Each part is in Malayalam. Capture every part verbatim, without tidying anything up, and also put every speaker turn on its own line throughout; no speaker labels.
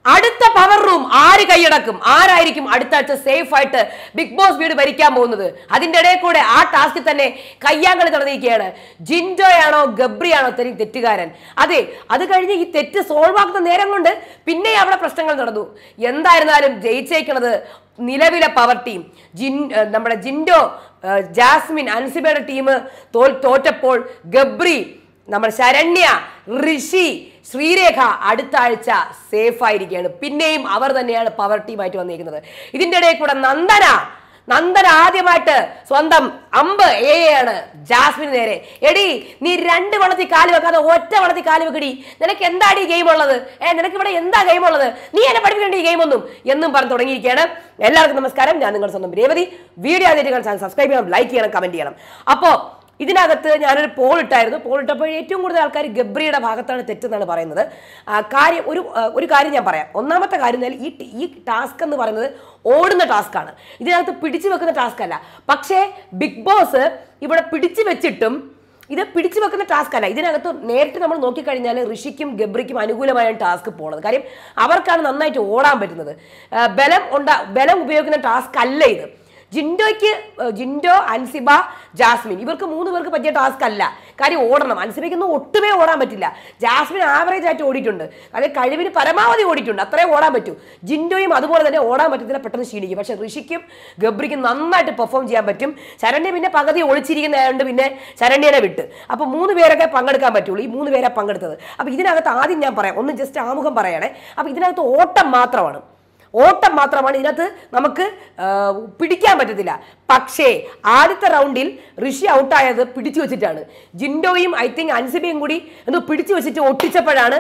അടുത്ത പവർ റൂം ആര് കൈയടക്കും? ആരായിരിക്കും അടുത്ത ആഴ്ച സേഫ് ആയിട്ട് ബിഗ് ബോസ് വീട് ഭരിക്കാൻ പോകുന്നത്? അതിന്റെ ഇടയിൽ കൂടെ ആ ടാസ്കിൽ തന്നെ കയ്യാങ്കളി നടന്നിരിക്കുകയാണ്. ജിൻഡോയാണോ ഗബ്രിയാണോ തെരി തെറ്റുകാരൻ? അതെ, അത് കഴിഞ്ഞ് ഈ തെറ്റ് സോൾവ് ആക്കുന്ന നേരം കൊണ്ട് പിന്നെ അവിടെ പ്രശ്നങ്ങൾ നടന്നു. എന്തായിരുന്നാലും ജയിച്ചേക്കണത് നിലവിലെ പവർ ടീം. ജിൻ നമ്മുടെ ജിൻഡോ, ജാസ്മിൻ, അൻസിബയുടെ ടീം തോൽ തോറ്റപ്പോൾ ഗബ്രി, നമ്മുടെ ശരണ്യ, ഋഷി, ശ്രീരേഖ അടുത്ത ആഴ്ച സേഫ് ആയിരിക്കുകയാണ്. പിന്നെയും അവർ തന്നെയാണ് പവർ ടീമായിട്ട് വന്നിരിക്കുന്നത്. ഇതിൻ്റെ ഇടയിൽ കൂടെ നന്ദന നന്ദന ആദ്യമായിട്ട് സ്വന്തം അമ്പ് ഏയാണ് ജാസ്മിന് നേരെ. എടി, നീ രണ്ട് വളത്തിൽ കാല് വെക്കാതെ ഒറ്റ വളത്തിൽ കാല് വെക്കടി. നിനക്ക് എന്താണ് ഈ ഗെയിം ഉള്ളത്? ഏ നിനക്ക് ഇവിടെ എന്താ ഗെയിം ഉള്ളത്? നീ എന്നെ പഠിപ്പിക്കേണ്ട ഈ ഗെയിം ഒന്നും എന്നും പറഞ്ഞ് തുടങ്ങിയിരിക്കുകയാണ്. എല്ലാവർക്കും നമസ്കാരം. ഞാൻ നിങ്ങളുടെ സ്വന്തം രേവതി. വീഡിയോ ആദ്യമായിട്ട് ചാനൽ സബ്സ്ക്രൈബ് ചെയ്യണം, ലൈക്ക് ചെയ്യണം, കമന്റ് ചെയ്യണം. അപ്പോൾ ഇതിനകത്ത് ഞാനൊരു പോൾ ഇട്ടായിരുന്നു. പോൾ ഇട്ടപ്പോൾ ഏറ്റവും കൂടുതൽ ആൾക്കാർ ഗബ്രിയുടെ ഭാഗത്താണ് തെറ്റെന്നാണ് പറയുന്നത്. കാര്യം ഒരു ഒരു കാര്യം ഞാൻ പറയാം. ഒന്നാമത്തെ കാര്യം എന്നാൽ ഈ ഈ ടാസ്ക് എന്ന് പറയുന്നത് ഓടുന്ന ടാസ്ക്കാണ്. ഇതിനകത്ത് പിടിച്ചു വെക്കുന്ന ടാസ്ക് അല്ല. പക്ഷേ ബിഗ് ബോസ് ഇവിടെ പിടിച്ചു വെച്ചിട്ടും ഇത് പിടിച്ചു വെക്കുന്ന ടാസ്ക് അല്ല. ഇതിനകത്ത് നേരിട്ട് നമ്മൾ നോക്കിക്കഴിഞ്ഞാൽ ഋഷിക്കും ഗബ്രിക്കും അനുകൂലമായാണ് ടാസ്ക് പോകുന്നത്. കാര്യം അവർക്കാണ് നന്നായിട്ട് ഓടാൻ പറ്റുന്നത്. ബലം ഉണ്ടാ ബലം ഉപയോഗിക്കുന്ന ടാസ്ക് അല്ല ഇത്. ജിൻഡോയ്ക്ക് ജിൻഡോ, അൻസിബ, ജാസ്മിൻ ഇവർക്ക് മൂന്ന് പേർക്ക് പറ്റിയ ടാസ്ക് അല്ല. കാര്യം ഓടണം. അൻസിബയ്ക്കൊന്നും ഒട്ടുമേ ഓടാൻ പറ്റില്ല. ജാസ്മിൻ ആവറേജ് ആയിട്ട് ഓടിയിട്ടുണ്ട്. അതായത് കഴിവിന് പരമാവധി ഓടിയിട്ടുണ്ട്. അത്രയും ഓടാൻ പറ്റൂ. ജിൻഡോയും അതുപോലെ തന്നെ ഓടാൻ പറ്റത്തില്ല, പെട്ടെന്ന് ക്ഷീണിക്കും. പക്ഷെ ഋഷിക്കും ഗബ്രിക്കും നന്നായിട്ട് പെർഫോം ചെയ്യാൻ പറ്റും. ശരണ്യ പിന്നെ പകുതി ഒളിച്ചിരിക്കുന്നതായതുകൊണ്ട് പിന്നെ ശരണ്യനെ വിട്ട്. അപ്പോൾ മൂന്ന് പേരൊക്കെ പങ്കെടുക്കാൻ പറ്റുള്ളൂ. ഈ മൂന്ന് പേരെ പങ്കെടുത്തത്. അപ്പോൾ ഇതിനകത്ത് ആദ്യം ഞാൻ പറയാം, ഒന്ന് ജസ്റ്റ് ആമുഖം പറയണേ. അപ്പോൾ ഇതിനകത്ത് ഓട്ടം മാത്രമാണ് ഓട്ടം മാത്രമാണ് ഇതിനകത്ത് നമുക്ക് പിടിക്കാൻ പറ്റത്തില്ല. പക്ഷേ ആദ്യത്തെ റൗണ്ടിൽ ഋഷി ഔട്ടായത് പിടിച്ചു വെച്ചിട്ടാണ്. ജിൻഡോയും ഐ തിങ്ക് അൻസിബയും കൂടി എന്തോ പിടിച്ചു വെച്ചിട്ട് ഒട്ടിച്ചപ്പോഴാണ്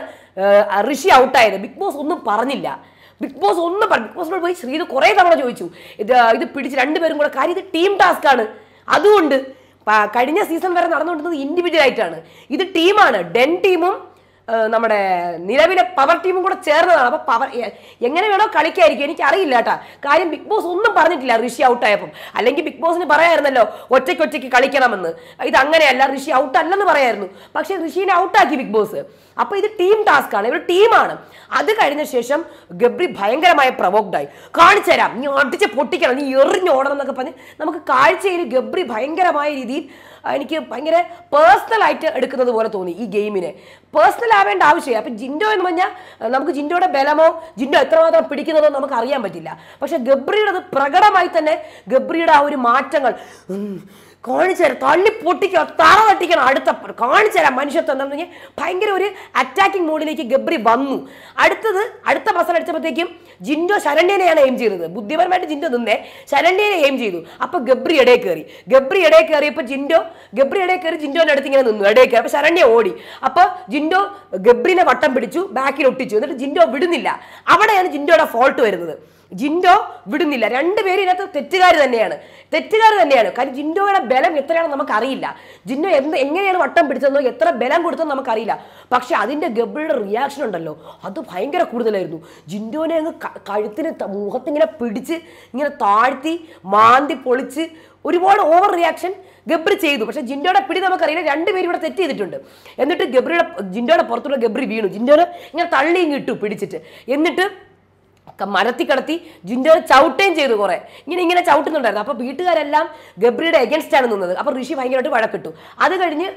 ഋഷി ഔട്ടായത്. ബിഗ് ബോസ് ഒന്നും പറഞ്ഞില്ല. ബിഗ് ബോസ് ഒന്നും പറഞ്ഞു. ബിഗ് ബോസിനോട് പോയി ശ്രീത് കുറേ തവണ ചോദിച്ചു, ഇത് ഇത് പിടിച്ച് രണ്ടുപേരും കൂടെ. കാര്യം ഇത് ടീം ടാസ്ക് ആണ്. അതുകൊണ്ട് കഴിഞ്ഞ സീസൺ വരെ നടന്നുകൊണ്ടിരുന്നത് ഇൻഡിവിജ്വൽ ആയിട്ടാണ്. ഇത് ടീമാണ്. ഡെൻ ടീമും നമ്മുടെ നിലവിലെ പവർ ടീമും കൂടെ ചേർന്നതാണ്. അപ്പോൾ പവർ എങ്ങനെ വേണോ കളിക്കായിരിക്കും, എനിക്കറിയില്ല കേട്ടാ. കാര്യം ബിഗ് ബോസ് ഒന്നും പറഞ്ഞിട്ടില്ല ഋഷി ഔട്ടായപ്പം. അല്ലെങ്കിൽ ബിഗ് ബോസിന് പറയായിരുന്നല്ലോ ഒറ്റയ്ക്ക് ഒറ്റയ്ക്ക് കളിക്കണമെന്ന്. ഇത് അങ്ങനെയല്ല, ഋഷി ഔട്ട് അല്ലെന്ന് പറയായിരുന്നു. പക്ഷേ ഋഷിനെ ഔട്ടാക്കി ബിഗ് ബോസ്. അപ്പോൾ ഇത് ടീം ടാസ്ക് ആണ്, ഇവർ ടീമാണ്. അത് കഴിഞ്ഞ ശേഷം ഗബ്രി ഭയങ്കരമായ പ്രൊവോക്ഡായി. കാണിച്ചു തരാം, നീ അടിച്ച് പൊട്ടിക്കണം, നീ എറിഞ്ഞോടണം എന്നൊക്കെ പറഞ്ഞ് നമുക്ക് കാഴ്ചയിൽ ഗബ്രി ഭയങ്കരമായ രീതിയിൽ എനിക്ക് ഭയങ്കര പേഴ്സണൽ ആയിട്ട് എടുക്കുന്നത് പോലെ തോന്നി ഈ ഗെയിമിനെ. പേഴ്സണൽ ആവേണ്ട ആവശ്യമില്ല. അപ്പം ജിൻഡോ എന്ന് പറഞ്ഞാൽ നമുക്ക് ജിൻഡോയുടെ ബലമോ ജിൻഡോ എത്രമാത്രം പിടിക്കുന്നതോ നമുക്ക് അറിയാൻ പറ്റില്ല. പക്ഷെ ഗബ്രിയുടെ അത് പ്രകടമായി തന്നെ ഗബ്രിയുടെ ആ ഒരു മാറ്റങ്ങൾ കാണിച്ചു തരാം, തള്ളി പൊട്ടിക്കണം, തറ തട്ടിക്കണം, അടുത്ത കാണിച്ചു തരാം മനുഷ്യത്വം എന്താണെന്ന് പറഞ്ഞാൽ ഭയങ്കര ഒരു അറ്റാക്കിംഗ് മോഡിലേക്ക് ഗബ്രി വന്നു. അടുത്തത് അടുത്ത ബസൽ അടിച്ചപ്പോഴത്തേക്കും ജിൻഡോ ശരണ്യനെയാണ് എയിം ചെയ്തത്. ബുദ്ധിപരമായിട്ട് ജിൻഡോ നിന്നേ ശരണ്യനെ എയിം ചെയ്തു. അപ്പോൾ ഗബ്രി ഇടയിൽ കയറി. ഗബ്രി ഇടയിൽ കയറിയപ്പോൾ ജിൻഡോ ഗബ്രി ഇടയിൽ കയറി ജിൻഡോന്റെ അടുത്ത് ഇങ്ങനെ നിന്നു, ഇടയിൽ കയറി. അപ്പോൾ ശരണ്യ ഓടി. അപ്പോൾ ജിൻഡോ ഗബ്രിനെ വട്ടം പിടിച്ചു, ബാക്കിൽ ഒട്ടിച്ചു. എന്നിട്ട് ജിൻഡോ വിടുന്നില്ല. അവിടെയാണ് ജിൻഡോയുടെ ഫോൾട്ട് വരുന്നത്. ജിൻഡോ വിടുന്നില്ല. രണ്ടുപേരും ഇതിനകത്ത് തെറ്റുകാർ തന്നെയാണ് തെറ്റുകാർ തന്നെയാണ് കാര്യം ജിൻഡോയുടെ ബലം എത്രയാണെന്ന് നമുക്കറിയില്ല. ജിൻഡോ എന്ത് എങ്ങനെയാണ് വട്ടം പിടിച്ചതെന്നോ എത്ര ബലം കൊടുത്തതെന്ന് നമുക്കറിയില്ല. പക്ഷെ അതിൻ്റെ ഗബ്രിയുടെ റിയാക്ഷൻ ഉണ്ടല്ലോ, അത് ഭയങ്കര കൂടുതലായിരുന്നു. ജിൻഡോനെ അങ്ങ് കഴുത്തിന് മുഖത്തിങ്ങനെ പിടിച്ച് ഇങ്ങനെ താഴ്ത്തി മാന്തി പൊളിച്ച് ഒരുപാട് ഓവർ റിയാക്ഷൻ ഗബ്രി ചെയ്തു. പക്ഷെ ജിൻഡോയുടെ പിടി നമുക്കറിയില്ല. രണ്ടുപേരും ഇവിടെ തെറ്റ് ചെയ്തിട്ടുണ്ട്. എന്നിട്ട് ഗബ്രിയുടെ ജിൻഡോയുടെ പുറത്തുള്ള ഗബ്രി വീണു. ജിൻഡോനെ ഇങ്ങനെ തള്ളിയും കിട്ടു പിടിച്ചിട്ട്. എന്നിട്ട് മരത്തി കടത്തി ജിൻഡോനെ ചവിട്ടുകയും ചെയ്തു. കുറെ ഇങ്ങനെ ഇങ്ങനെ ചവിട്ടുന്നുണ്ടായിരുന്നു. അപ്പോൾ വീട്ടുകാരെല്ലാം ഗബ്രിയുടെ എഗൻസ്റ്റ് ആണ് നിന്നത്. അപ്പോൾ ഋഷി ഭയങ്കരമായിട്ട് വഴക്കിട്ടു. അത് കഴിഞ്ഞ്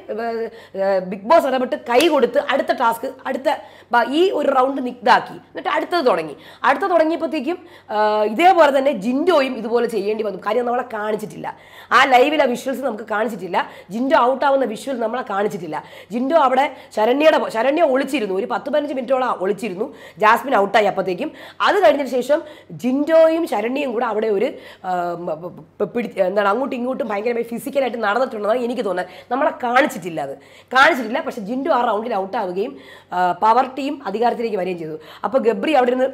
ബിഗ് ബോസ് ഇടപെട്ട് കൈ കൊടുത്ത് അടുത്ത ടാസ്ക് അടുത്ത ഈ ഒരു റൗണ്ട് നിഗ്ധാക്കി. എന്നിട്ട് അടുത്തത് തുടങ്ങി. അടുത്ത തുടങ്ങിയപ്പോഴത്തേക്കും ഇതേപോലെ തന്നെ ജിൻഡോയും ഇതുപോലെ ചെയ്യേണ്ടി വന്നു. കാര്യം നമ്മളെ കാണിച്ചിട്ടില്ല. ആ ലൈവിലെ വിഷ്വൽസ് നമുക്ക് കാണിച്ചിട്ടില്ല. ജിൻഡോ ഔട്ടാവുന്ന വിഷ്വൽ നമ്മളെ കാണിച്ചിട്ടില്ല. ജിൻഡോ അവിടെ ശരണ്യയുടെ ശരണ്യ ഒളിച്ചിരുന്നു. ഒരു പത്ത് പതിനഞ്ച് മിനിറ്റോളം ഒളിച്ചിരുന്നു. ജാസ്മിൻ ഔട്ടായി. അപ്പോഴത്തേക്കും അത് കഴിഞ്ഞതിന് ശേഷം ജിൻഡോയും ശരണ്യയും കൂടെ അവിടെ ഒരു പിടി എന്താണ് അങ്ങോട്ടും ഇങ്ങോട്ടും ഭയങ്കരമായി ഫിസിക്കലായിട്ട് നടന്നിട്ടുണ്ടെന്നാണ് എനിക്ക് തോന്നുന്നത്. നമ്മളെ കാണിച്ചിട്ടില്ല. അത് കാണിച്ചിട്ടില്ല. പക്ഷെ ജിൻഡോ ആ റൗണ്ടിൽ ഔട്ടാവുകയും പവർ ടീം അധികാരത്തിലേക്ക് വരികയും ചെയ്തു. അപ്പോൾ ഗബ്രി അവിടെ നിന്ന്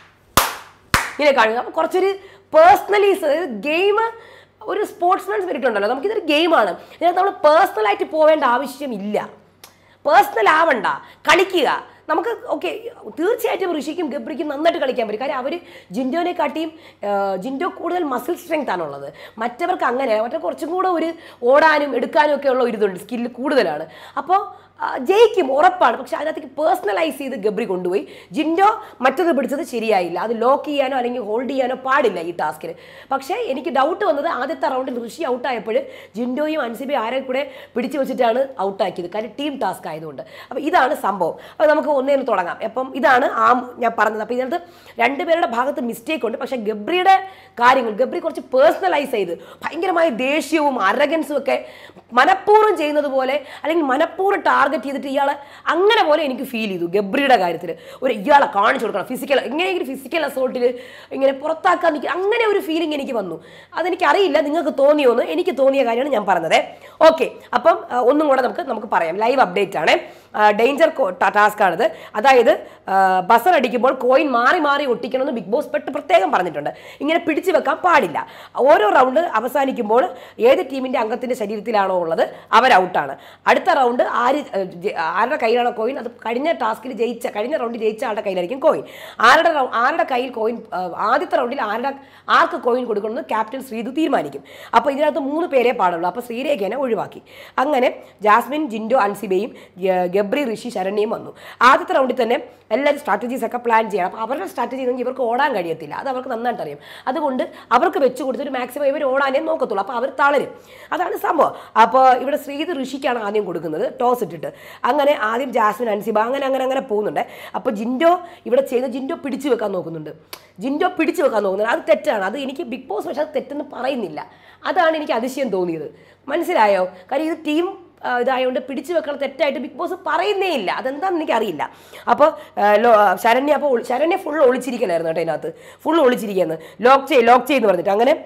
ഇങ്ങനെ കാണുക. അപ്പോൾ കുറച്ചൊരു പേഴ്സണലി ഗെയിം ഒരു സ്പോർട്സ്മാൻ സ്പിരിറ്റ് ഉണ്ടല്ലോ, നമുക്കിതൊരു ഗെയിമാണ്. ഇതിനകത്ത് നമ്മൾ പേഴ്സണലായിട്ട് പോവേണ്ട ആവശ്യമില്ല. പേഴ്സണൽ ആവണ്ട, കളിക്കുക. നമുക്ക് ഓക്കെ തീർച്ചയായിട്ടും ഋഷിക്കും ഗബ്രിക്കും നന്നായിട്ട് കളിക്കാൻ പറ്റും. കാര്യം അവർ ജിൻഡോനെ കാട്ടിയും ജിൻഡോ കൂടുതൽ മസിൽ സ്ട്രെങ്ത് ആണുള്ളത്. മറ്റവർക്ക് അങ്ങനെ മറ്റേ കുറച്ചും കൂടെ ഒരു ഓടാനും എടുക്കാനും ഒക്കെ ഉള്ള ഒരു ഇതുണ്ട്, സ്കില്ല് കൂടുതലാണ്. അപ്പോൾ ജയിക്കും ഉറപ്പാണ്. പക്ഷെ അതിനകത്തേക്ക് പേഴ്സണലൈസ് ചെയ്ത് ഗബ്രി കൊണ്ടുപോയി. ജിൻഡോ മറ്റത് പിടിച്ചത് ശരിയായില്ല, അത് ലോക്ക് ചെയ്യാനോ അല്ലെങ്കിൽ ഹോൾഡ് ചെയ്യാനോ പാടില്ല ഈ ടാസ്കിന്. പക്ഷേ എനിക്ക് ഡൗട്ട് വന്നത് ആദ്യത്തെ റൗണ്ടിൽ ഋഷി ഔട്ടായപ്പോൾ ജിൻഡോയും അൻസിബയും ആരെ കൂടെ പിടിച്ചു വെച്ചിട്ടാണ് ഔട്ടാക്കിയത്, കാര്യം ടീം ടാസ്ക് ആയതുകൊണ്ട്. അപ്പോൾ ഇതാണ് സംഭവം. അപ്പോൾ നമുക്ക് ഒന്നേന്ന് തുടങ്ങാം. അപ്പം ഇതാണ് ആ ഞാൻ പറഞ്ഞത്. അപ്പോൾ ഇതിനകത്ത് രണ്ടുപേരുടെ ഭാഗത്ത് മിസ്റ്റേക്ക് ഉണ്ട്. പക്ഷേ ഗബ്രിയുടെ കാര്യങ്ങൾ ഗബ്രി കുറച്ച് പേഴ്സണലൈസ് ചെയ്ത് ഭയങ്കരമായ ദേഷ്യവും അരഗൻസും ഒക്കെ മനഃപൂർവ്വം ചെയ്യുന്നത് പോലെ അല്ലെങ്കിൽ മനഃപൂർവ്വം ടാർഗറ്റ് ചെയ്തിട്ട് ഇയാളെ അങ്ങനെ പോലെ എനിക്ക് ഫീൽ ചെയ്തു ഗബ്രിയുടെ കാര്യത്തിൽ. ഒരു ഇയാളെ കാണിച്ചു കൊടുക്കണം, ഫിസിക്കൽ എങ്ങനെയെങ്കിലും ഫിസിക്കൽ അസോൾട്ടിൽ ഇങ്ങനെ പുറത്താക്കാൻ നിൽക്കുക, അങ്ങനെ ഒരു ഫീലിംഗ് എനിക്ക് വന്നു. അതെനിക്കറിയില്ല നിങ്ങൾക്ക് തോന്നിയോന്ന്, എനിക്ക് തോന്നിയ കാര്യമാണ് ഞാൻ പറഞ്ഞത്. ഓക്കെ, അപ്പം ഒന്നും കൂടെ നമുക്ക് നമുക്ക് പറയാം. ലൈവ് അപ്ഡേറ്റ് ആണ്, ഡേഞ്ചർ ടാസ്ക് ആണിത്. അതായത് ബസർ അടിക്കുമ്പോൾ കോയിൻ മാറി മാറി ഒട്ടിക്കണമെന്ന് ബിഗ് ബോസ് പെട്ട് പ്രത്യേകം പറഞ്ഞിട്ടുണ്ട്. ഇങ്ങനെ പിടിച്ചു വെക്കാൻ പാടില്ല. ഓരോ റൗണ്ട് അവസാനിക്കുമ്പോൾ ഏത് ടീമിൻ്റെ അംഗത്തിൻ്റെ ശരീരത്തിലാണോ ഉള്ളത് അവർ ഔട്ടാണ്. അടുത്ത റൗണ്ട് ആര് ആരുടെ കയ്യിലാണോ കോയിൻ, അത് കഴിഞ്ഞ ടാസ്കിൽ ജയിച്ച കഴിഞ്ഞ റൗണ്ടിൽ ജയിച്ച ആളുടെ കയ്യിലായിരിക്കും കോയിൻ. ആരുടെ ആരുടെ കയ്യിൽ കോയിൻ ആദ്യത്തെ റൗണ്ടിൽ ആരുടെ ആർക്ക് കോയിൻ കൊടുക്കണമെന്ന് ക്യാപ്റ്റൻ ശ്രീതു തീരുമാനിക്കും. അപ്പോൾ ഇതിനകത്ത് മൂന്ന് പേരെ പാടുള്ളൂ. അപ്പോൾ ശ്രീരേഖനെ ഒഴിവാക്കി. അങ്ങനെ ജാസ്മിൻ, ജിൻഡോ, അൻസിബയും ഗബ്രി, ഋഷി, ശരണ്യയും വന്നു. ആദ്യത്തെ റൗണ്ടിൽ തന്നെ എല്ലാവരും സ്ട്രാറ്റജീസ് ഒക്കെ പ്ലാൻ ചെയ്യണം. അപ്പോൾ അവരുടെ സ്ട്രാറ്റജി ഒന്നും ഇവർക്ക് ഓടാൻ കഴിയത്തില്ല, അത് അവർക്ക് നന്നായിട്ട് അറിയാം. അതുകൊണ്ട് അവർക്ക് വെച്ച് കൊടുത്തൊരു മാക്സിമം ഇവർ ഓടാനേ നോക്കത്തുള്ളൂ. അപ്പോൾ അവർ തളരും, അതാണ് സംഭവം. അപ്പോൾ ഇവിടെ ശ്രീത് ഋഷിക്കാണ് ആദ്യം കൊടുക്കുന്നത് ടോസ് ഇട്ടിട്ട്. അങ്ങനെ ആദ്യം ജാസ്മിൻ, അൻസിബ അങ്ങനെ അങ്ങനെ അങ്ങനെ പോകുന്നുണ്ട്. അപ്പോൾ ജിൻഡോ ഇവിടെ ചെയ്ത് ജിൻഡോ പിടിച്ചു വെക്കാൻ നോക്കുന്നുണ്ട് ജിൻഡോ പിടിച്ചു വെക്കാൻ നോക്കുന്നുണ്ട് അത് തെറ്റാണ്. അത് എനിക്ക് ബിഗ് ബോസ് പക്ഷേ അത് തെറ്റെന്ന് പറയുന്നില്ല. അതാണ് എനിക്ക് അതിശയം തോന്നിയത്. മനസ്സിലായോ? കാര്യം ഇത് ടീം ഇതായതുകൊണ്ട് പിടിച്ചു വെക്കണം തെറ്റായിട്ട് ബിഗ് ബോസ് പറയുന്നേ ഇല്ല. അതെന്താണെന്ന് എനിക്കറിയില്ല. അപ്പോൾ ശരണ്യ അപ്പോൾ ശരണ്യ ഫുൾ ഒളിച്ചിരിക്കലായിരുന്നു കേട്ടോ. അതിനകത്ത് ഫുൾ ഒളിച്ചിരിക്കുകയെന്ന് ലോക്ക് ചെയ്യ് ലോക്ക് ചെയ്യുമെന്ന് പറഞ്ഞിട്ട് അങ്ങനെ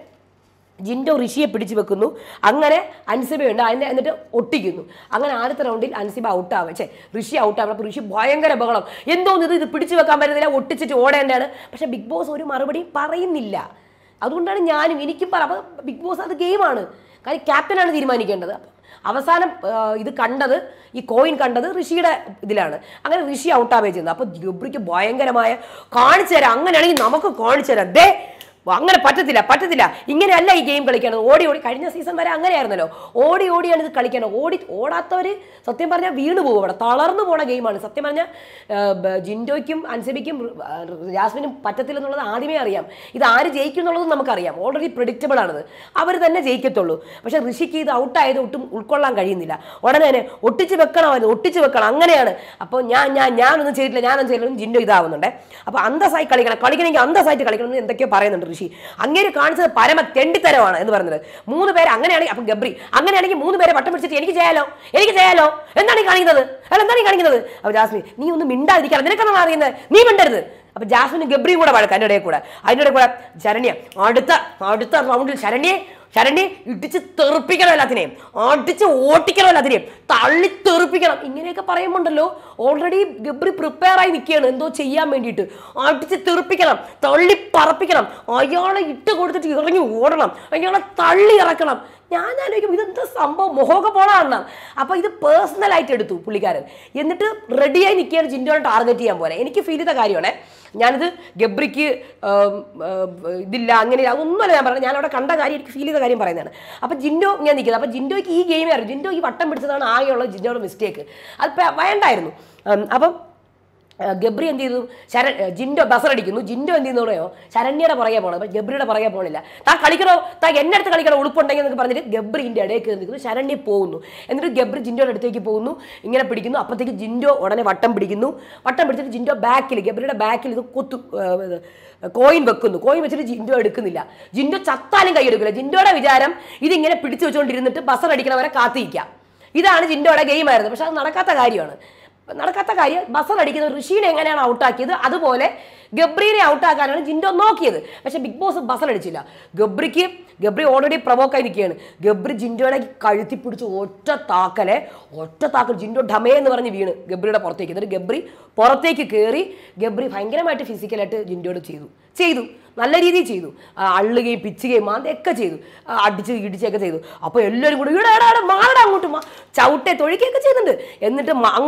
ജിൻഡോ ഋഷിയെ പിടിച്ചു വെക്കുന്നു. അങ്ങനെ അൻസിബയുണ്ട്, അതിൻ്റെ എന്നിട്ട് ഒട്ടിക്കുന്നു. അങ്ങനെ ആദ്യത്തെ റൗണ്ടിൽ അൻസിബ ഔട്ടാവുക ചേ ഋഷി ഔട്ടാവുക. അപ്പോൾ ഋഷി ഭയങ്കര ബഹളം, എന്തോന്ന് ഇത് ഇത് പിടിച്ചു വെക്കാൻ പറ്റുന്നില്ല, ഒട്ടിച്ചിട്ട് ഓടേണ്ടതാണ്. പക്ഷേ ബിഗ് ബോസ് ഒരു മറുപടി പറയുന്നില്ല. അതുകൊണ്ടാണ് ഞാനും എനിക്കും പറ അപ്പോൾ ബിഗ് ബോസ് അത് ഗെയിമാണ്, കാര്യം ക്യാപ്റ്റനാണ് തീരുമാനിക്കേണ്ടത്. അവസാനം ഇത് കണ്ടത് ഈ കോയിൻ കണ്ടത് ഋഷിയുടെ ഇതിലാണ്. അങ്ങനെ ഋഷി ഔട്ടാവുകയും ചെയ്യുന്നത്. അപ്പോൾ ഗബ്രിക്ക് ഭയങ്കരമായ കാണിച്ചു തരാം, അങ്ങനെയാണെങ്കിൽ നമുക്ക് കാണിച്ചു തരാം, ദേ അങ്ങനെ പറ്റത്തില്ല പറ്റത്തില്ല ഇങ്ങനെയല്ല ഈ ഗെയിം കളിക്കേണ്ടത്. ഓടി ഓടി കഴിഞ്ഞ സീസൺ വരെ അങ്ങനെയായിരുന്നല്ലോ, ഓടി ഓടിയാണ് ഇത് കളിക്കേണ്ടത്. ഓടി ഓടാത്തവർ സത്യം പറഞ്ഞാൽ വീണ് പോകും, അവിടെ തളർന്നു പോണ ഗെയിമാണ്. സത്യം പറഞ്ഞാൽ ജിൻഡോയ്ക്കും അൻസിബയ്ക്കും ജാസ്മിനും പറ്റത്തില്ലെന്നുള്ളത് ആദ്യമേ അറിയാം. ഇത് ആര് ജയിക്കും എന്നുള്ളത് നമുക്കറിയാം, ഓൾറെഡി പ്രെഡിക്റ്റബിൾ ആണത്, അവർ തന്നെ ജയിക്കത്തുള്ളൂ. പക്ഷേ ഋഷിക്ക് ഇത് ഔട്ടായത് ഒട്ടും ഉൾക്കൊള്ളാൻ കഴിയുന്നില്ല. ഉടനെ തന്നെ ഒട്ടിച്ച് വെക്കണം, അത് ഒട്ടിച്ച് വെക്കണം, അങ്ങനെയാണ്. അപ്പോൾ ഞാൻ ഞാൻ ഞാനൊന്നും ചെയ്തിട്ടില്ല ഞാനൊന്നും ചെയ്തില്ല ജിൻഡോ ഇതാവുന്നുണ്ട്. അപ്പോൾ അന്തസ്സായി കളിക്കണം, കളിക്കണമെങ്കിൽ അന്തസ്സായിട്ട് കളിക്കണം എന്ന് എന്തൊക്കെയോ പറയുന്നുണ്ട് ഋഷി. അങ്ങനെ കാണിച്ചത് പരമ തെണ്ടിത്തരമാണ് എന്ന് പറഞ്ഞത്. മൂന്ന് പേര് അങ്ങനെയാണെങ്കിൽ അപ്പം ഗബ്രി അങ്ങനെയാണെങ്കിൽ മൂന്ന് പേരെ വട്ടം പിടിച്ചിട്ട് എനിക്ക് ചെയ്യാലോ എനിക്ക് ചെയ്യാലോ എന്താണ് ഈ കാണിക്കുന്നത്, അല്ല എന്താണ് ഈ കാണിക്കുന്നത്? അപ്പോൾ ജാസ്മിൻ നീ ഒന്ന് മിണ്ടാതിരിക്കണം, നിനക്കെന്നാണ് അറിയുന്നത്, നീ മിണ്ടരുത്. അപ്പൊ ജാസ്മിനും ഗബ്രിയും കൂടെ വഴക്ക് അതിൻ്റെ ഇടയിൽ കൂടെ. അതിൻ്റെ ഇടയിൽ കൂടെ ശരണ്യ അടുത്ത അടുത്ത റൗണ്ടിൽ ശരണ്യെ ശരണ്യെ ഇടിച്ച് തെറിപ്പിക്കണം, എല്ലാത്തിനെയും അടിച്ച് ഓട്ടിക്കണം, എല്ലാത്തിനെയും തള്ളി തെറിപ്പിക്കണം. ഇങ്ങനെയൊക്കെ പറയുമ്പോണ്ടല്ലോ ഓൾറെഡി ഗബ്രി പ്രിപ്പയർ ആയി നിൽക്കുകയാണ് എന്തോ ചെയ്യാൻ വേണ്ടിയിട്ട്. അടിച്ച് തെറിപ്പിക്കണം, തള്ളി പറപ്പിക്കണം, അയാളെ ഇട്ട് കൊടുത്തിട്ട് ഇറങ്ങി ഓടണം, അയാളെ തള്ളി ഇറക്കണം. ഞാൻ ആലോചിക്കും ഇതെന്താ സംഭവം, മൊഹോക പോളാണ്. അപ്പോൾ ഇത് പേഴ്സണലായിട്ട് എടുത്തു പുള്ളിക്കാരൻ. എന്നിട്ട് റെഡിയായി നിൽക്കുകയാണ് ജിൻഡോനെ ടാർഗറ്റ് ചെയ്യാൻ പോലെ. എനിക്ക് ഫീൽ ചെയ്ത കാര്യമാണ്. ഞാനിത് ഗബ്രിക്ക് ഇതില്ല അങ്ങനെയില്ല അതൊന്നുമല്ല ഞാൻ പറഞ്ഞത്, ഞാൻ അവിടെ കണ്ട കാര്യം എനിക്ക് ഫീൽ ചെയ്ത കാര്യം പറയുന്നതാണ്. അപ്പോൾ ജിൻഡോ ഞാൻ നിൽക്കുന്നത്. അപ്പോൾ ജിൻഡോയ്ക്ക് ഈ ഗെയിമേ അറിയും, ജിൻഡോ ഈ വട്ടം പിടിച്ചതാണ് ആകെയുള്ള ജിൻഡോയുടെ മിസ്റ്റേക്ക്, അത് വേണ്ടായിരുന്നു. അപ്പം ഗബ്രി എന്ത് ചെയ്തു, ശരൺ ജിൻഡോ ബസറടിക്കുന്നു. ജിൻഡോ എന്ത് ചെയ്യുന്നു പറയോ ശരണ്യയുടെ പുറകെ പോകണം, അപ്പം ഗബ്രിയുടെ പുറകെ പോകണില്ല. താ കളിക്കണോ താ എന്നെ അടുത്ത് കളിക്കണോ ഉളുപ്പുണ്ടെങ്കിൽ എന്നൊക്കെ പറഞ്ഞിട്ട് ഗബ്രിൻ്റെ ഇടയിൽ കയറി നിൽക്കുന്നു. ശരണ്യ പോകുന്നു. എന്നിട്ട് ഗബ്രി ജിൻഡോയുടെ അടുത്തേക്ക് പോകുന്നു, ഇങ്ങനെ പിടിക്കുന്നു. അപ്പോഴത്തേക്ക് ജിൻഡോ ഉടനെ വട്ടം പിടിക്കുന്നു. വട്ടം പിടിച്ചിട്ട് ജിൻഡോ ബാക്കിൽ ഗബ്രിയുടെ ബാക്കിൽ ഇത് കൊത്തു കോയിൻ വെക്കുന്നു. കോയിൻ വെച്ചിട്ട് ജിൻഡോ എടുക്കുന്നില്ല. ജിൻഡോ ചത്താലും കൈ എടുക്കില്ല. ജിൻഡോയുടെ വിചാരം ഇതിങ്ങനെ പിടിച്ചു വെച്ചുകൊണ്ടിരുന്നിട്ട് ബസർ അടിക്കണവരെ കാത്തിരിക്കാം. ഇതാണ് ജിൻഡോയുടെ ഗെയിമായിരുന്നു. പക്ഷെ അത് നടക്കാത്ത കാര്യമാണ്. നടക്കാത്ത കാര്യം ബസർ അടിക്കുന്ന ഋഷീനെ എങ്ങനെയാണ് ഔട്ടാക്കിയത് അതുപോലെ ഗബ്രീനെ ഔട്ടാക്കാനാണ് ജിൻഡോ നോക്കിയത്. പക്ഷെ ബിഗ് ബോസ് ബസർ അടിച്ചില്ല. ഗബ്രിക്ക് ഗബ്രി ഓൾറെഡി പ്രൊവോക്കായി നിൽക്കുകയാണ്. ഗബ്രി ജിൻഡോയുടെ കഴുത്തി പിടിച്ച് ഒറ്റ താക്കലെ ഒറ്റ താക്കൽ ജിൻഡോ ഡമേ എന്ന് പറഞ്ഞ് വീണ് ഗബ്രിയുടെ പുറത്തേക്ക്. എന്നിട്ട് ഗബ്രി പുറത്തേക്ക് കയറി ഗബ്രി ഭയങ്കരമായിട്ട് ഫിസിക്കലായിട്ട് ജിൻഡോയോട് ചെയ്തു ചെയ്തു നല്ല രീതിയിൽ ചെയ്തു. അള്ളുകയും പിച്ചുകയും മാന്തൊക്കെ ചെയ്തു, അടിച്ച് ഇടിച്ചൊക്കെ ചെയ്തു. അപ്പോൾ എല്ലാവരും കൂടി ഇവിടെ ഇവിടെ മാറട അങ്ങോട്ട് ചവിട്ടെ തൊഴിക്കുകയൊക്കെ ചെയ്യുന്നുണ്ട്. എന്നിട്ട് അങ്ങ് മാറി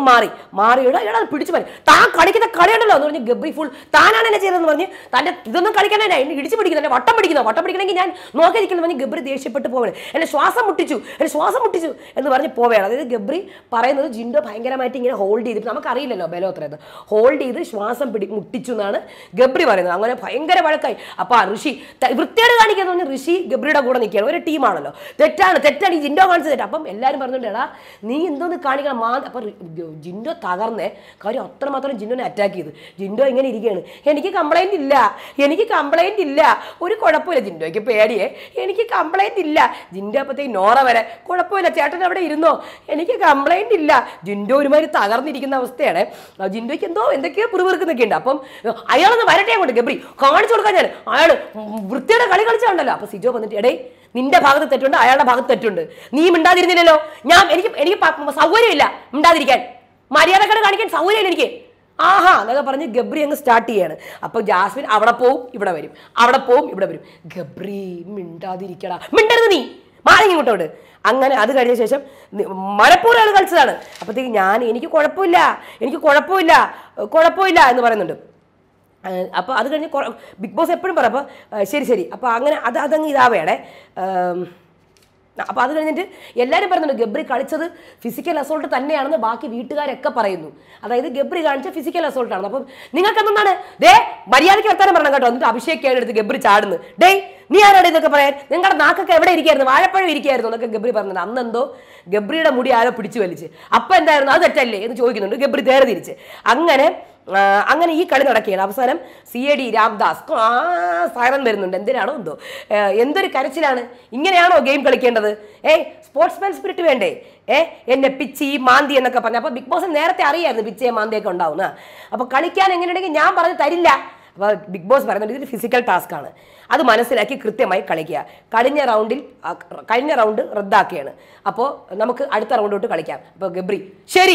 മാറിയിട എടാ പിടിച്ചു പറയും താൻ കളിക്കുന്ന കളിയുണ്ടല്ലോ എന്ന് പറഞ്ഞ് ഗബ്രി ഫുൾ താനാണ് എന്നെ ചെയ്തതെന്ന് പറഞ്ഞ് തൻ്റെ ഇതൊന്നും കളിക്കാനാണ് എന്നെ ഇടിച്ച് പിടിക്കുന്നത് എന്നെ വട്ടം പിടിക്കുന്നത് വട്ടം പിടിക്കണമെങ്കിൽ ഞാൻ നോക്കിയിരിക്കുന്നു പറഞ്ഞ് ഗബ്രി ദേഷ്യപ്പെട്ട് പോവുകയാണ് എന്നെ ശ്വാസം മുട്ടിച്ചു എന്നെ ശ്വാസം മുട്ടിച്ചു എന്ന് പറഞ്ഞ് പോവുകയാണ് അതായത് ഗബ്രി പറയുന്നത് ജിൻഡോ ഭയങ്കരമായിട്ട് ഇങ്ങനെ ഹോൾഡ് ചെയ്തിട്ട് നമുക്കറിയില്ലല്ലോ ബലം എത്രയത് ഹോൾഡ് ചെയ്ത് ശ്വാസം പിടി മുട്ടിച്ചു എന്നാണ് ഗബ്രി പറയുന്നത് അങ്ങനെ ഭയങ്കര വഴക്കായി അപ്പോൾ ആ ഋഷി വൃത്തിയോട് കാണിക്കാന്ന് പറഞ്ഞ് ഋഷി ഗബ്രിയുടെ കൂടെ നിൽക്കുകയാണ് ഒരു ടീമാണല്ലോ തെറ്റാണ് തെറ്റാണ് ഈ ജിൻഡോ കാണിച്ചത് തെറ്റ് അപ്പം എല്ലാവരും പറഞ്ഞിട്ടുണ്ട് എടാ നീ എന്തോന്ന് കാണിക്കണം മാ അപ്പം ജിൻഡോ തകർന്നേ കാര്യം അത്രമാത്രം ജിൻഡോനെ അറ്റാക്ക് ചെയ്ത് ജിൻഡോ ഇങ്ങനെ ഇരിക്കുകയാണ് എനിക്ക് കംപ്ലൈൻറ്റ് ഇല്ല എനിക്ക് കംപ്ലൈൻറ്റ് ഇല്ല ഒരു കുഴപ്പമില്ല ജിൻഡോയ്ക്ക് പേടിയേ എനിക്ക് കംപ്ലൈൻറ്റ് ഇല്ല ജിൻഡോ അപ്പോഴത്തേക്ക് നോറ വരെ കുഴപ്പമില്ല ചേട്ടൻ അവിടെ ഇരുന്നോ എനിക്ക് കംപ്ലൈൻറ്റ് ഇല്ല ജിൻഡോ ഒരുമാതിരി തകർന്നിരിക്കുന്ന അവസ്ഥയാണ് ജിൻഡോയ്ക്ക് എന്തോ എന്തൊക്കെയോ പിറുപിറുക്കുന്നൊക്കെ ഉണ്ട് അപ്പം അയാളൊന്ന് വരട്ടെ അങ്ങോട്ട് ഗബ്രി കാണിച്ചു കൊടുക്കാൻ ഞാൻ അയാൾ വൃത്തിയുടെ കളി കളിച്ചാണല്ലോ അപ്പോൾ സിജോ വന്നിട്ട് എടേ നിന്റെ ഭാഗത്ത് തെറ്റുണ്ട് അയാളുടെ ഭാഗത്ത് തെറ്റുണ്ട് നീ മിണ്ടാതിരുന്നില്ലല്ലോ ഞാൻ എനിക്ക് എനിക്ക് സൗകര്യമില്ല മിണ്ടാതിരിക്കാൻ മര്യാദക്കാട് കാണിക്കാൻ സൗകര്യമില്ല എനിക്ക് ആഹാ എന്നൊക്കെ പറഞ്ഞ് ഗബ്രി അങ്ങ് സ്റ്റാർട്ട് ചെയ്യാണ് അപ്പോൾ ജാസ്മിൻ അവിടെ പോവും ഇവിടെ വരും അവിടെ പോവും ഇവിടെ വരും ഗബ്രി മിണ്ടാതിരിക്കടാ മിണ്ടരുത് നീ മാറി ഇങ്ങോട്ടോട്ട് അങ്ങനെ അത് കഴിഞ്ഞ ശേഷം മനപ്പൂർവ്വം കളിച്ചതാണ് അപ്പോഴത്തേക്ക് ഞാൻ എനിക്ക് കുഴപ്പമില്ല എനിക്ക് കുഴപ്പമില്ല കുഴപ്പമില്ല എന്ന് പറയുന്നുണ്ട് അപ്പോൾ അത് കഴിഞ്ഞ് ബിഗ് ബോസ് എപ്പോഴും പറയും അപ്പോൾ ശരി ശരി അപ്പോൾ അങ്ങനെ അത് അതങ്ങ് ഇതാവേണേ അപ്പോൾ അത് കഴിഞ്ഞിട്ട് എല്ലാവരും പറയുന്നുണ്ട് ഗബ്രി കളിച്ചത് ഫിസിക്കൽ അസോൾട്ട് തന്നെയാണെന്ന് ബാക്കി വീട്ടുകാരൊക്കെ പറയുന്നു അതായത് ഗബ്രി കാണിച്ച ഫിസിക്കൽ അസോൾട്ടാണ് അപ്പം നിങ്ങൾക്ക് എന്താണ് ദേ മര്യാദയ്ക്ക് വർത്താനം പറയണം കേട്ടോ എന്നിട്ട് അഭിഷേക് എടുത്ത് ഗബ്രി ചാടുന്നു ഡേ നീ ആരോടെ ഇതൊക്കെ പറയാൻ നിങ്ങളുടെ നാക്കൊക്കെ എവിടെ ഇരിക്കായിരുന്നു വാഴപ്പഴം ഇരിക്കായിരുന്നു എന്നൊക്കെ ഗബ്രി പറഞ്ഞത് അന്നെന്തോ ഗബ്രിയുടെ മുടി ആരോ പിടിച്ചു വലിച്ച് അപ്പം എന്തായിരുന്നു അത് തെറ്റല്ലേ എന്ന് ചോദിക്കുന്നുണ്ട് ഗബ്രി തേരെ തിരിച്ച് അങ്ങനെ അങ്ങനെ ഈ കളി നടക്കുകയാണ് അവസാനം സി എ ഡി രാംദാസ് ആ സൈറൻ വരുന്നുണ്ട് എന്തിനാണോ എന്തോ എന്തൊരു കരച്ചിലാണ് ഇങ്ങനെയാണോ ഗെയിം കളിക്കേണ്ടത് ഏയ് സ്പോർട്സ്മാൻ സ്പിരിറ്റ് വേണ്ടേ ഏ എന്നെ പിച്ചി മാന്തി എന്നൊക്കെ പറഞ്ഞു അപ്പോൾ ബിഗ് ബോസ് നേരത്തെ അറിയായിരുന്നു പിച്ചിയെ മാന്തിയൊക്കെ ഉണ്ടാവുന്ന അപ്പോൾ കളിക്കാൻ എങ്ങനെയുണ്ടെങ്കിൽ ഞാൻ പറഞ്ഞു തരില്ല അപ്പോൾ ബിഗ് ബോസ് പറയുന്നത് ഇതൊരു ഫിസിക്കൽ ടാസ്ക് ആണ് അത് മനസ്സിലാക്കി കൃത്യമായി കളിക്കുക കഴിഞ്ഞ റൗണ്ടിൽ കഴിഞ്ഞ റൗണ്ട് റദ്ദാക്കുകയാണ് അപ്പോൾ നമുക്ക് അടുത്ത റൗണ്ടോട്ട് കളിക്കാം അപ്പോൾ ഗബ്രി ശരി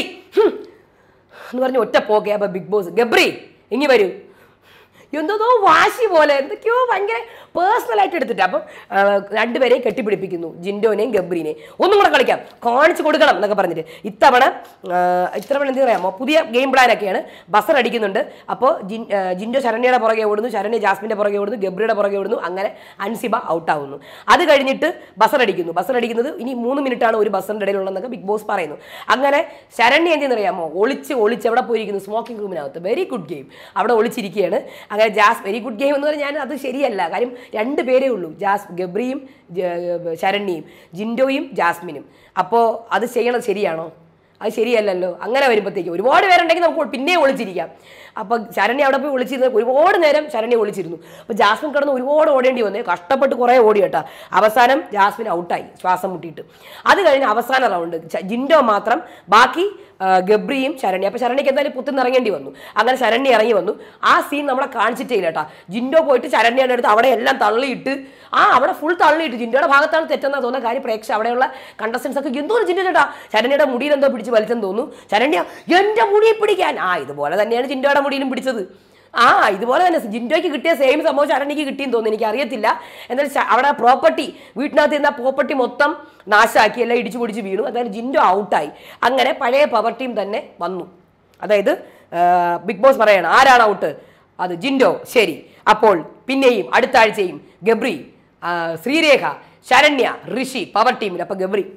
എന്ന് പറഞ്ഞ് ഒറ്റ പോകെ അപ്പോൾ ബിഗ് ബോസ് ഗബ്രി ഇനി വരൂ എന്തോ വാശി പോലെ എന്തൊക്കെയോ ഭയങ്കര പേഴ്സണലായിട്ട് എടുത്തിട്ട് അപ്പം രണ്ടുപേരെയും കെട്ടിപ്പിടിപ്പിക്കുന്നു ജിൻഡോനെയും ഗബ്രീനെയും ഒന്നും കൂടെ കളിക്കാം കാണിച്ചു കൊടുക്കണം എന്നൊക്കെ പറഞ്ഞിട്ട് ഇത്തവണ ഇത്തവണ എന്ത് പറയാമോ പുതിയ ഗെയിം പ്ലാനൊക്കെയാണ് ബസർ അടിക്കുന്നുണ്ട് അപ്പോൾ ജിൻ ജിൻഡോ ശരണ്യയുടെ പുറകെ ഓടുന്നു ശരണ്യ ജാസ്മിൻ്റെ പുറകെ ഓടുന്നു ഗബ്രിയുടെ പുറകെ ഓടുന്നു അങ്ങനെ അൻസിബ ഔട്ടാവുന്നു അത് കഴിഞ്ഞിട്ട് ബസർ അടിക്കുന്നു ബസർ അടിക്കുന്നത് ഇനി മൂന്ന് മിനിറ്റാണ് ഒരു ബസറിൻ്റെ ഇടയിലുള്ളതെന്നൊക്കെ ബിഗ് ബോസ് പറയുന്നു അങ്ങനെ ശരണ്യ എന്തെന്ന് അറിയാമോ ഒളിച്ച് ഒളിച്ച് എവിടെ പോയിരിക്കുന്നു സ്മോക്കിംഗ് റൂമിനകത്ത് വെരി ഗുഡ് ഗെയിം അവിടെ ഒളിച്ചിരിക്കുകയാണ് അങ്ങനെ ജാസ് വെരി ഗുഡ് ഗെയിം എന്ന് പറഞ്ഞാൽ ഞാൻ അത് ശരിയല്ല കാര്യം രണ്ട് പേരേ ഉള്ളൂ ജാസ് ഗബ്രിയും ശരണ്യയും ജിൻഡോയും ജാസ്മിനും അപ്പോൾ അത് ചെയ്യണത് ശരിയാണോ അത് ശരിയല്ലല്ലോ അങ്ങനെ വരുമ്പോഴത്തേക്ക് ഒരുപാട് പേരുണ്ടെങ്കിൽ നമുക്ക് പിന്നെയും ഒളിച്ചിരിക്കാം അപ്പോൾ ശരണ്യ അവിടെ പോയി ഒളിച്ചിരുന്നത് ഒരുപാട് നേരം ശരണ്യ ഒളിച്ചിരുന്നു അപ്പോൾ ജാസ്മിൻ കിടന്ന് ഒരുപാട് ഓടേണ്ടി വന്നേ കഷ്ടപ്പെട്ട് കുറേ ഓടി കേട്ടോ അവസാനം ജാസ്മിൻ ഔട്ടായി ശ്വാസം മുട്ടിയിട്ട് അത് കഴിഞ്ഞ് അവസാന റൗണ്ട് ജിൻഡോ മാത്രം ബാക്കി ഗബ്രിയും ശരണ്യ അപ്പോൾ ശരണ്യക്ക് എന്തായാലും പുത്തുനിന്ന് ഇറങ്ങേണ്ടി വന്നു അങ്ങനെ ശരണ്യ ഇറങ്ങി വന്നു ആ സീൻ നമ്മളെ കാണിച്ചിട്ടേ ഇല്ല കേട്ടോ ജിൻഡോ പോയിട്ട് ശരണ്യയുടെ അടുത്ത് അവിടെ എല്ലാം തള്ളിയിട്ട് ആ അവിടെ ഫുൾ തള്ളിയിട്ട് ജിൻഡോയുടെ ഭാഗത്താണ് തെറ്റെന്നാ തോന്നുന്ന കാര്യം പ്രേക്ഷ അവിടെയുള്ള കണ്ടസ്റ്റൻസ് ഒക്കെ എന്തോ ജിൻഡോ ചേട്ടാ ശരണ്യയുടെ മുടിയിൽ എന്തോ പിടിച്ച് വലിച്ചെന്ന് തോന്നുന്നു ശരണ്യ എൻ്റെ മുടി പിടിക്കാൻ ആ ഇതുപോലെ തന്നെയാണ് ജിൻഡോയുടെ മുടിയിലും പിടിച്ചത് ആ ഇതുപോലെ തന്നെ ജിൻഡോയ്ക്ക് കിട്ടിയ സെയിം സംഭവം ശരണ്യക്ക് കിട്ടിയെന്ന് തോന്നുന്നു എനിക്ക് അറിയത്തില്ല എന്നാൽ അവിടെ പ്രോപ്പർട്ടി വീട്ടിനകത്ത് ഇരുന്ന പ്രോപ്പർട്ടി മൊത്തം നാശമാക്കി എല്ലാം ഇടിച്ചു പൊടിച്ച് വീണു അതായത് ജിൻഡോ ഔട്ടായി അങ്ങനെ പഴയ പവർ ടീം തന്നെ വന്നു അതായത് ബിഗ് ബോസ് പറയണം ആരാണ് ഔട്ട് അത് ജിൻഡോ ശരി അപ്പോൾ പിന്നെയും അടുത്ത ആഴ്ചയും ഗബ്രി ശ്രീരേഖ ശരണ്യ ഋഷി പവർ ടീമിൽ അപ്പോൾ ഗബ്രി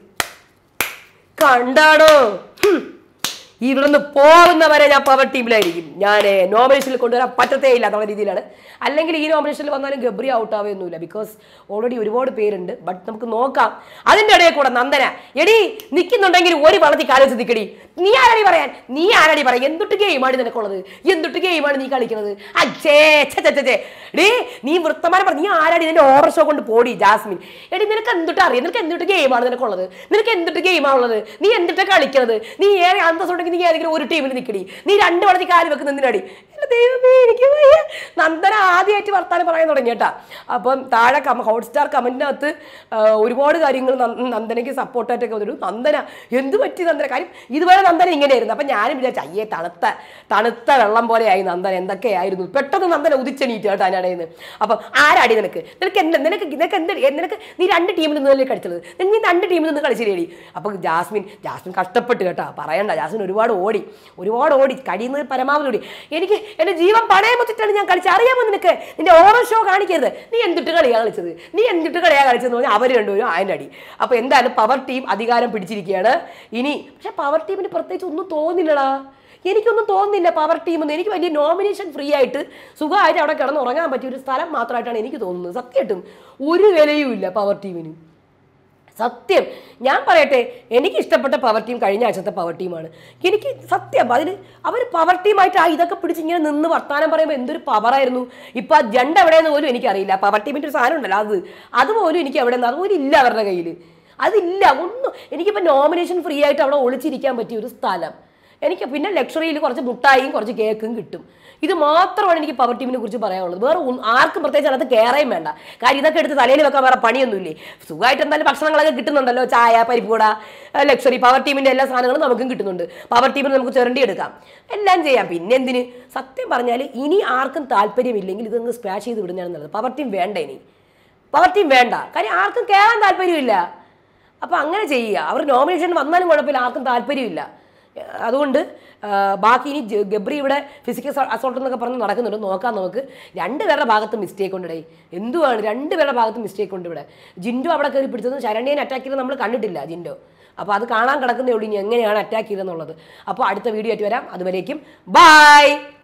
കണ്ടാണോ ഇവിടുന്ന് പോകുന്നവരെ ഞാൻ പവർ ടീമിലായിരിക്കും ഞാൻ നോമിനേഷനിൽ കൊണ്ടുവരാൻ പറ്റത്തേ ഇല്ല എന്നുള്ള രീതിയിലാണ് അല്ലെങ്കിൽ ഈ നോമിനേഷനിൽ വന്നാലും ഗബ്രി ഔട്ട് ആവുകയൊന്നുമില്ല ബിക്കോസ് ഓൾറെഡി ഒരുപാട് പേരുണ്ട് ബട്ട് നമുക്ക് നോക്കാം അതിൻ്റെ ഇടയിൽ കൂടെ നന്ദന എടി നിൽക്കുന്നുണ്ടെങ്കിൽ ഒരു വളർത്തി കാലോചിച്ച് നിൽക്കടി നീ ആരടി പറയാൻ നീ ആരടി പറയാം എന്തൊട്ട് ഗെയിമാണ് നിനക്കുള്ളത് എന്തൊട്ട് ഗെയിമാണ് നീ കളിക്കുന്നത് അച്ഛേ ചേ ഡേ നീ വൃത്തമാനം പറഞ്ഞു നീ ആരാടി നിന്റെ ഓവർ ഷോ കൊണ്ട് പോടി ജാസ്മിൻ എടി നിനക്ക് എന്തൊട്ട് അറിയാം നിനക്ക് എന്തൊട്ട് ഗെയിമാണ് നിനക്കുള്ളത് നിനക്ക് എന്തൊട്ട് ഗെയിമാണുള്ളത് നീ എന്തിട്ട് കളിക്കുന്നത് നീ ഏറെ അന്തസ്സുണ്ടെങ്കിൽ നീ ഏതെങ്കിലും ഒരു ടീമിൽ നിൽക്കടി നീ രണ്ട് വളർത്തി കാല് വെക്കുന്ന എന്തിനടി ദൈവമേ എനിക്ക് നന്ദന ആദ്യമായിട്ട് വർത്താനം പറയാൻ തുടങ്ങി കേട്ടാ. അപ്പം താഴെ കമ ഹോട്ട്സ്റ്റാർ കമന്റിനകത്ത് ഒരുപാട് കാര്യങ്ങൾ നന്ദനയ്ക്ക് സപ്പോർട്ടായിട്ടൊക്കെ വന്നിട്ടു. നന്ദന എന്ത് പറ്റി നന്ദന, കാര്യം ഇതുവരെ നന്ദന ഇങ്ങനെയായിരുന്നു. അപ്പം ഞാനും വിചാരിച്ചു അയ്യേ തണുത്ത തണുത്ത വെള്ളം പോലെയായി നന്ദന, എന്തൊക്കെയായിരുന്നു. പെട്ടെന്ന് നന്ദന ഉദിച്ചെണീറ്റ് കേട്ടോ ഞാനേന്ന്. അപ്പം ആരാടി നിനക്ക് നിനക്ക് എന്ത് നിനക്ക് നിനക്ക് എന്ത് നിനക്ക് നീ രണ്ട് ടീമിൽ നിന്നല്ലേ കളിച്ചത്, നീ രണ്ട് ടീമിൽ നിന്ന് കളിച്ചില്ലേടി. അപ്പം ജാസ്മിൻ ജാസ്മിൻ കഷ്ടപ്പെട്ട് കേട്ടോ, പറയണ്ട. ജാസ്മിൻ ഒരുപാട് ഓടി ഒരുപാട് ഓടി കഴിയുന്നത് പരമാവധി ഓടി. എനിക്ക് എൻ്റെ ജീവൻ പണയം വെച്ചിട്ടാണ് ഞാൻ കളിച്ചത്, അറിയാമോ നിനക്ക്? നിന്റെ ഓവർ ഷോ കാണിക്കരുത്. നീ എന്തിട്ട് കളിയാണ് കളിച്ചത് നീ എന്തിട്ട് കളിയാണ് കളിച്ചതെന്ന് പറഞ്ഞാൽ അവർ രണ്ടുപേരും അതിൻ്റെ അടി. അപ്പോൾ എന്തായാലും പവർ ടീം അധികാരം പിടിച്ചിരിക്കുകയാണ് ഇനി. പക്ഷെ പവർ ടീമിന് പ്രത്യേകിച്ച് ഒന്നും തോന്നില്ലടാ, എനിക്കൊന്നും തോന്നുന്നില്ല പവർ ടീമെന്ന്. എനിക്ക് വലിയ നോമിനേഷൻ ഫ്രീ ആയിട്ട് സുഖമായിട്ട് അവിടെ കിടന്ന് ഉറങ്ങാൻ പറ്റിയ ഒരു സ്ഥലം മാത്രമായിട്ടാണ് എനിക്ക് തോന്നുന്നത്. സത്യമായിട്ടും ഒരു വിലയും ഇല്ല പവർ ടീമിന്. സത്യം ഞാൻ പറയട്ടെ, എനിക്ക് ഇഷ്ടപ്പെട്ട പവർ ടീം കഴിഞ്ഞ ആഴ്ചത്തെ പവർ ടീമാണ്. എനിക്ക് സത്യം അതിൽ അവർ പവർ ടീമായിട്ട് ആ ഇതൊക്കെ പിടിച്ച് ഇങ്ങനെ നിന്ന് വർത്താനം പറയുമ്പോൾ എന്തൊരു പവറായിരുന്നു. ഇപ്പം ആ ജണ്ട് എവിടെയെന്ന് പോലും എനിക്കറിയില്ല. പവർ ടീമിൻ്റെ ഒരു സാധനം ഉണ്ടല്ലോ അത് അതുപോലും എനിക്ക് എവിടെ നിന്ന് അതുപോലും ഇല്ല അവരുടെ കയ്യിൽ. അതില്ല ഒന്നും. എനിക്കിപ്പോൾ നോമിനേഷൻ ഫ്രീ ആയിട്ട് അവിടെ ഒളിച്ചിരിക്കാൻ പറ്റിയ ഒരു സ്ഥലം എനിക്ക്. പിന്നെ ലക്ഷറിയിൽ കുറച്ച് മുട്ടായിയും കുറച്ച് കേക്കും കിട്ടും. ഇത് മാത്രമാണ് എനിക്ക് പവർ ടീമിനെ കുറിച്ച് പറയാനുള്ളത്. വേറെ ആർക്കും പ്രത്യേകിച്ച് അതിനകത്ത് കയറേയും വേണ്ട. കാര്യം ഇതൊക്കെ എടുത്ത് തലയിൽ വെക്കാൻ വേറെ പണിയൊന്നുമില്ലേ. സുഖമായിട്ട് എന്തായാലും ഭക്ഷണങ്ങളൊക്കെ കിട്ടുന്നുണ്ടല്ലോ, ചായ പരിപ്പൂട ലക്ഷറി. പവർ ടീമിൻ്റെ എല്ലാ സാധനങ്ങളും നമുക്കും കിട്ടുന്നുണ്ട്. പവർ ടീമിന് നമുക്ക് ചുരണ്ടി എടുക്കാം, എല്ലാം ചെയ്യാം. പിന്നെ എന്തിന് സത്യം പറഞ്ഞാൽ ഇനി ആർക്കും താല്പര്യമില്ലെങ്കിൽ ഇതൊന്ന് സ്പാഷ് ചെയ്ത് വിടുന്നതാണ് നല്ലത്. പവർ ടീം വേണ്ട, ഇനി പവർ ടീം വേണ്ട. കാര്യം ആർക്കും കയറാൻ താല്പര്യമില്ല. അപ്പോൾ അങ്ങനെ ചെയ്യുക. അവർ നോമിനേഷൻ വന്നാലും കുഴപ്പമില്ല, ആർക്കും താല്പര്യമില്ല. അതുകൊണ്ട് ബാക്കി ഇനി ഗബ്രി ഇവിടെ ഫിസിക്കൽ അസോൾട്ട് എന്നൊക്കെ പറഞ്ഞ് നടക്കുന്നുണ്ട്, നോക്കാം നമുക്ക്. രണ്ടുപേരുടെ ഭാഗത്ത് മിസ്റ്റേക്ക് ഉണ്ടേ. എന്തുവാണ് രണ്ടുപേരുടെ ഭാഗത്ത് മിസ്റ്റേക്ക് ഉണ്ട് ഇവിടെ. ജിൻഡോ അവിടെ കയറി പിടിച്ചതും ശരണ്യനെ അറ്റാക്ക് ചെയ്ത് നമ്മൾ കണ്ടിട്ടില്ല ജിൻഡോ. അപ്പോൾ അത് കാണാൻ കിടക്കുന്നേ ഉള്ളൂ ഇനി എങ്ങനെയാണ് അറ്റാക്ക് ചെയ്തെന്നുള്ളത്. അപ്പോൾ അടുത്ത വീഡിയോ ആയിട്ട് വരാം. അതുവരേക്കും ബൈ.